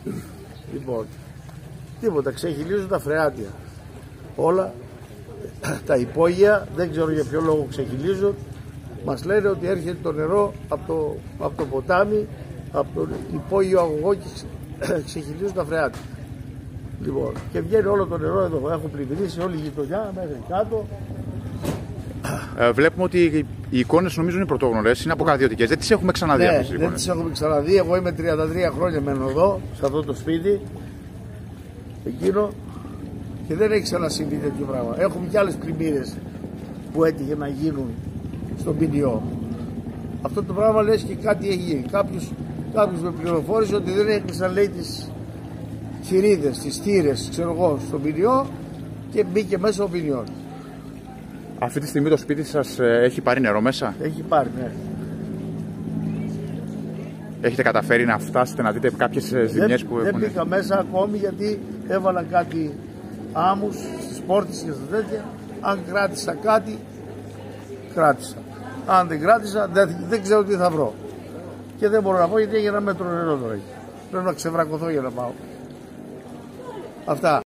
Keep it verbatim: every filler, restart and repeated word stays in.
Λοιπόν, τίποτα, ξεχυλίζουν τα φρεάτια. Όλα τα υπόγεια, δεν ξέρω για ποιο λόγο ξεχυλίζουν. Μας λένε ότι έρχεται το νερό από το, από το ποτάμι, από το υπόγειο αγωγό και ξεχυλίζουν τα φρεάτια. Λοιπόν, και βγαίνει όλο το νερό εδώ. Έχουν πλημμυρίσει όλη η γειτονιά μέχρι κάτω. Ε, βλέπουμε ότι οι εικόνες νομίζω είναι πρωτόγνωρες, είναι αποκαρδιωτικές. Δεν τις έχουμε ξαναδεί Ναι, αυτές τις δεν εικόνες. τις έχουμε ξαναδεί. Εγώ είμαι τριάντα τρία χρόνια μένω εδώ, σε αυτό το σπίτι, εκείνο, και δεν έχει ξανασυμβεί τέτοιο πράγμα. Έχουμε και άλλες πλημμύρες που έτυχε να γίνουν στον ποινιό. Αυτό το πράγμα λες και κάτι έχει γίνει. Κάποιος, κάποιος με πληροφόρησε ότι δεν έκλεισαν, λέει, τις θηρίδες, τις θύρες, ξέρω εγώ, στον ποινιό και μπήκε μέσα ο ποινιός. Αυτή τη στιγμή το σπίτι σας έχει πάρει νερό μέσα? Έχει πάρει, ναι. Έχετε καταφέρει να φτάσετε να δείτε κάποιες ζημιές που δεν, έχουν? Δεν μπήκα μέσα ακόμη γιατί έβαλα κάτι άμμους στις πόρτες και στα τέτοια. Αν κράτησα κάτι, κράτησα. Αν δεν κράτησα, δεν, δεν ξέρω τι θα βρω. Και δεν μπορώ να πω γιατί έχει ένα μέτρο νερό τώρα. Πρέπει να ξεβρακωθώ για να πάω. Αυτά.